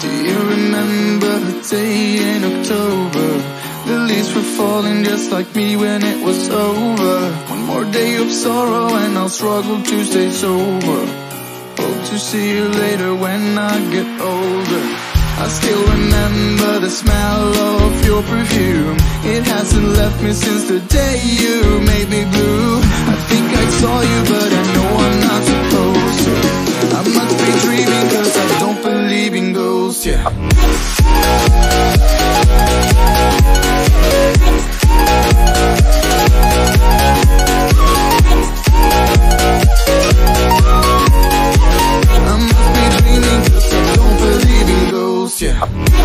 Do you remember the day in October? The leaves were falling just like me when it was over. One more day of sorrow and I'll struggle to stay sober. Hope to see you later when I get older. I still remember the smell of your perfume. It hasn't left me since the day you made me blue. I think I saw you but I know I'm not supposed to. I must be dreaming cause I don't believe in ghosts, yeah. I must be dreaming cause I don't believe in ghosts, yeah.